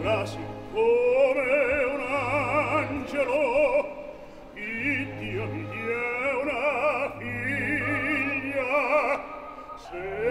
ora siccome un angelo Iddio mi dia una figlia se